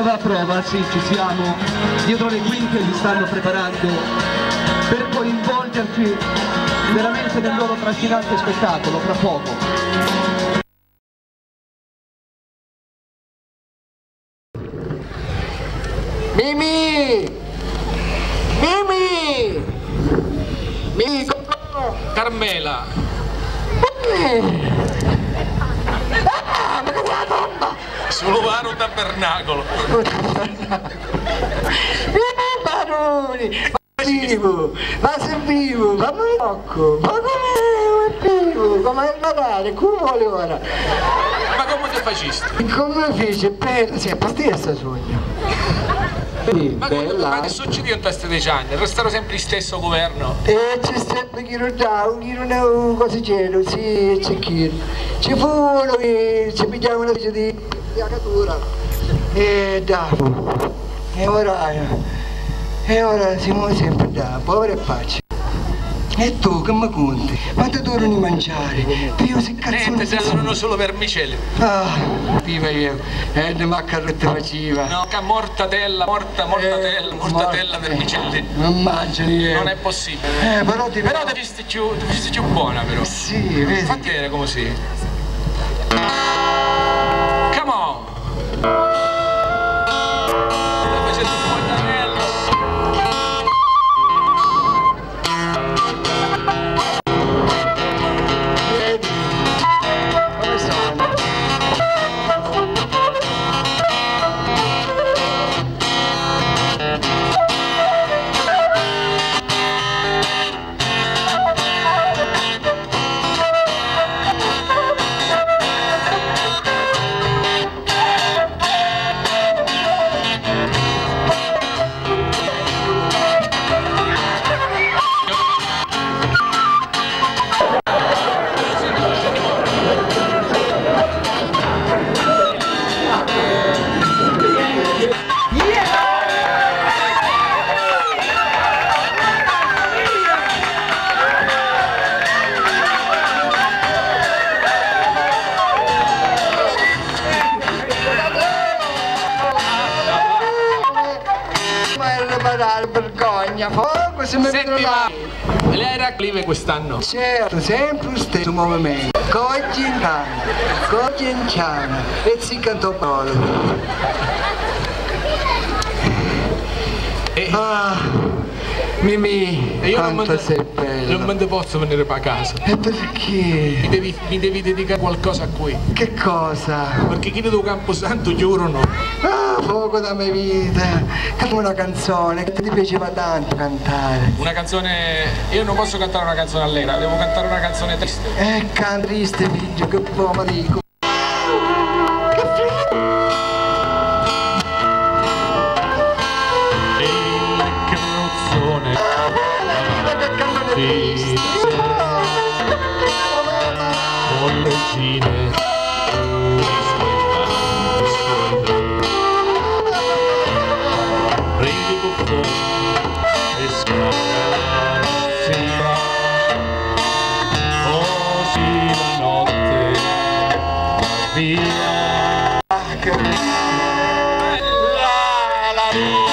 Prova, sì, ci siamo. Dietro le quinte li stanno preparando per coinvolgerci veramente nel loro trascinante spettacolo fra poco. Mimì! Mimì! Mimì! Carmela! Ma che la tomba! Solo varo tabernacolo! Baroni! Ma sei vivo! Ma non tocco! Ma come è vivo? Come imparare? Come vuole ora? Ma come ti facisti? Come fece? Bella, sempre stessa sogno. Ma che succede in questi 10 anni? Restano sempre il stesso governo? C'è sempre chi non dà, chi non ha un cosicero, sì, c'è chi. Ci fu uno che ci pigliava una specie di piagatura. E dopo. E ora siamo sempre da, poveri e facci. E tu che mi conti? Quanto durano di mangiare? Tu io si cazzo. Niente, servono solo vermicelli. Ah, viva io, di maccarrotte faceva. No, che mortadella, mortadella, vermicelli. Non mangio io. Non è possibile. Però ti visti più buona però. Sì, vedi. Fatti vedere come si. Come on! Vergogna, poco se mi vedono là. Lei era clive quest'anno? Certo, sempre lo stesso movimento. Coggi in ciana, e si cantò Paolo. Mimì, e io quanto sei bello. Non me ne posso venire per casa. E perché? Mi devi dedicare qualcosa a qui. Che cosa? Perché chi do Camposanto giurano. Poco da mia vita. Canto una canzone che ti piaceva tanto cantare. Una canzone... Io non posso cantare una canzone allegra, devo cantare una canzone triste. Canto triste, figlio, che poco dico. Mollecine ridi buffoni e scarsina così la notte via che bella la vita.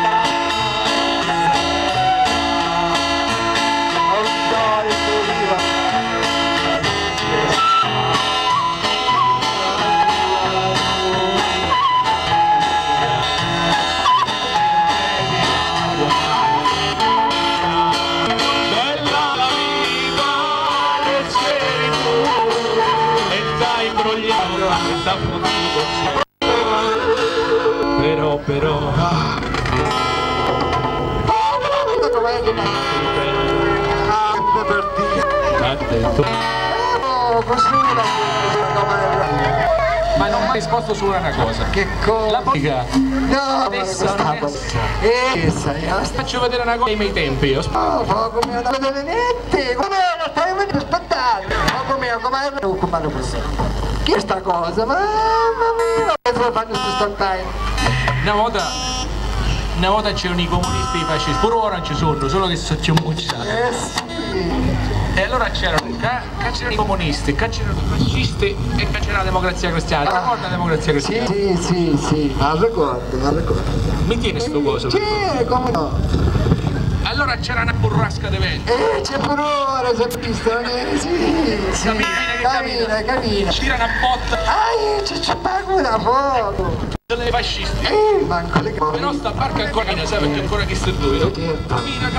Però ma non mi ha risposto solo una cosa. Che cosa? La politica. No, adesso faccio vedere una cosa ai miei tempi io. Poco mio da vedere niente. Come la stai vedendo aspettare? Poco mio, come è occupato così? Che è sta cosa? Mamma mia, che lo fanno sto stantai? Una volta c'erano i comunisti e i fascisti, pure ora ci sono, solo che sono mucciati. Sì. E allora c'erano Cancelare i comunisti, cancelare i fascisti e cancelare la democrazia cristiana. Ti ricorda la democrazia cristiana? Sì, la ricordo. Mi tieni sto coso? Sì, come no? Allora c'era una burrasca di vento. C'è pure ora, sei visto? Sì, cammina. Tira una botta. C'è paura, fuoco. Delle fascisti. Manco le gambe. Però sta barca ancora cammina, sai perché ancora chi sta due, no? Cammina,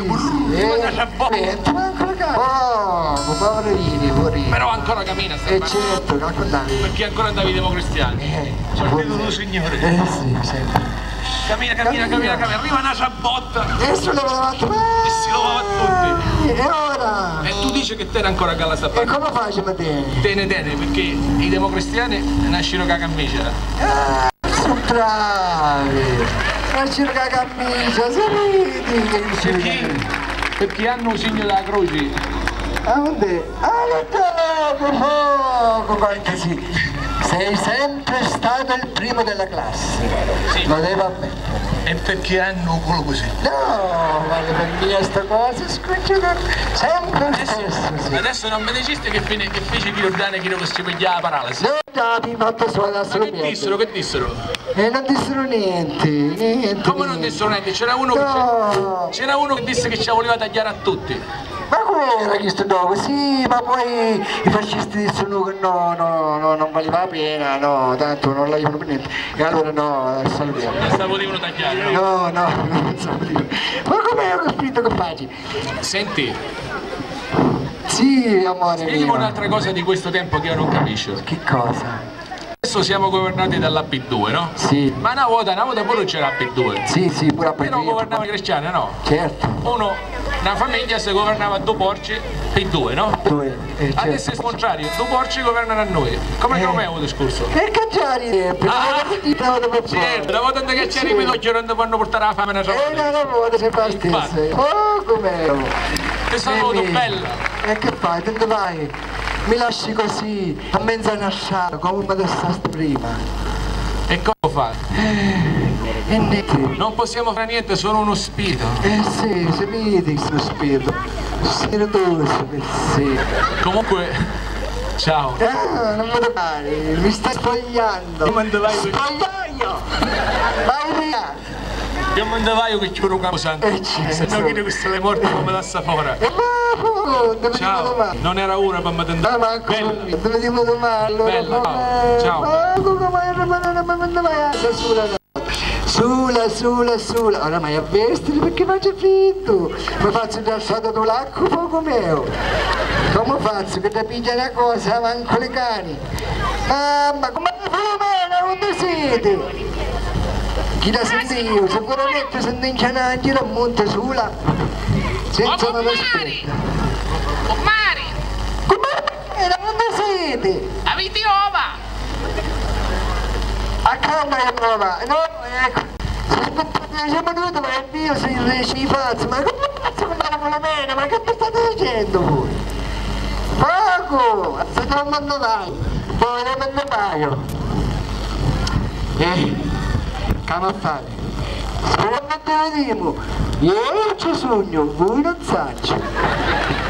Manco le gambe. Poverini. Però ancora cammina sta barca. Certo, raccontavi. Perché ancora Davide Cristiani. C'è il venuto signore. Sì, sempre. Cammina, arriva una ciabotta e si levava tutti. E ora? E tu dici che te ne ancora a sta parte. E come facciamo a te? Tene, perché i democristiani nascono con la camicia. Sono bravi! Nascono con la camicia, perché hanno un segno della croce. Poco, quanto sì. Sei sempre stato il primo della classe. Sì. Lo devo ammettere. E perché hanno quello così? No, vale per me sta cosa, sempre lo stesso. Sì. Adesso non me ne diceste che fece di Giordano che si pigliava la paralisi. No, mi fatto solo adesso. Ma che dissero? Non dissero niente. Come non dissero niente? C'era uno che disse che ci voleva tagliare a tutti. Ma come era questo dopo? Sì, ma poi i fascisti dissero che no, non valeva la pena, no, tanto non l'aiutano per niente. E allora no, salutiamo. Non la potevano tagliare, no? No, non so dire. Ma com'è che spirito che facci? Senti. Sì, amore mio. Spiegami un'altra cosa di questo tempo che io non capisco. Che cosa? Adesso siamo governati dalla P2, no? Sì. Ma una volta pure c'era la P2. Sì, pure la P2. Però governavano i cristiani, no? Certo. Una famiglia si governava a due porci, P2, no? Certo. Adesso è il contrario, due porci governano a noi. Come è un discorso? E cacciari, certo, da volta che c'è i pidocchi non ti fanno portare la fame una giornata. Non vuole se fa stesso. Oh, com'è? Ti saluto, bella. E che fai? Dove vai? Mi lasci così, a mezza nasciata, come mi stessi prima. E come fa? E niente. Non possiamo fare niente, sono uno spirito. Sì, si vede questo spirito. Spiritoso, sì. Comunque, ciao. Non mi toccare, mi stai spogliando. Come vai? Spogliaio! Vai via! Io me ne vai che c'ho un capo santo. Se no che queste le morti come da sapore. Ciao, non era una per me tentare. Bella. Te vediamo domani allora. Bella, ciao. Sula. Ora mai a vestire perché faccio fritto. Mi faccio già stato l'acqua poco mio. Come faccio che ti piglia una cosa manco le cani? Mamma, come Filomena, dove siete? Chi la senti io? Sicuramente sento in Cianangelo a Monte Sula. Senza una aspetta. Mari! Come dove siete? Avete ova! A Camera Nova, no, ecco. Siamo venuti, ma è mio, se riesci i pazzi, ma come cazzo con la Filomena? Ma che mi state dicendo voi? Poco! Se non me ne vai, poi non me ne paio. Come a fare? Se non te lo dico, io ci sogno, voi non saccio.